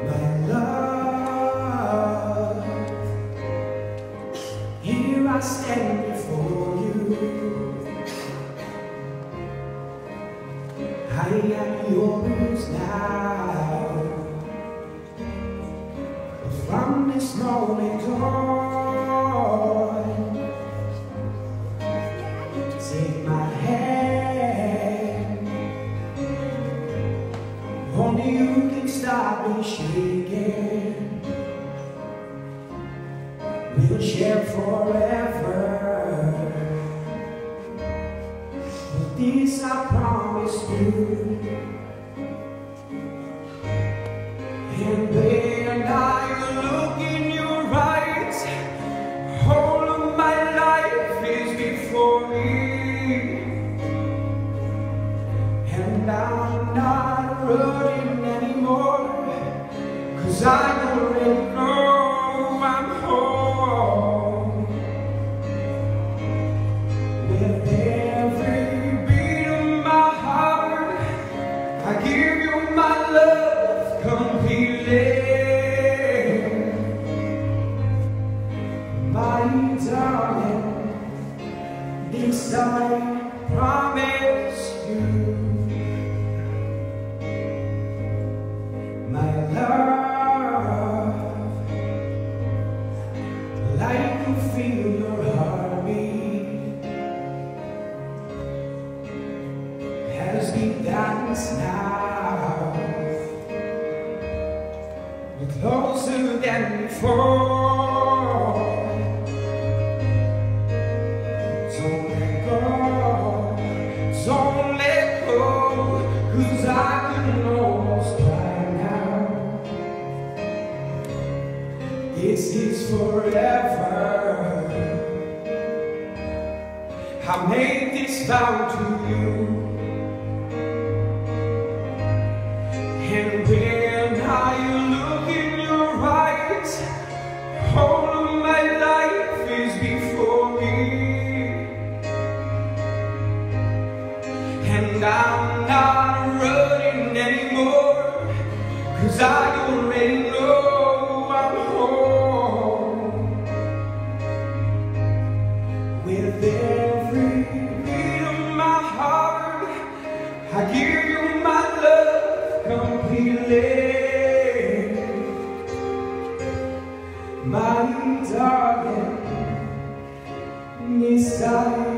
My love, here I stand before you. I am yours now. From this moment on, take my hand. Only you can stop me shaking. We'll share forever. With this I promise you. And when I look in your eyes, all of my life is before me. And I'm not running anymore, 'cause I already know I'm home. With every beat of my heart, I give you my love completely. My darling, this I promise you. My love, like you feel your heartbeat, as we dance now, we're closer than before. Don't let go, don't let go, 'cause I can almost cry now. This is forever. I made this vow to you. And when I look in your eyes, all of my life is before me. And I'm not running anymore, 'cause I already know I'm home. With every beat of my heart, I give you my love completely. My darling, this time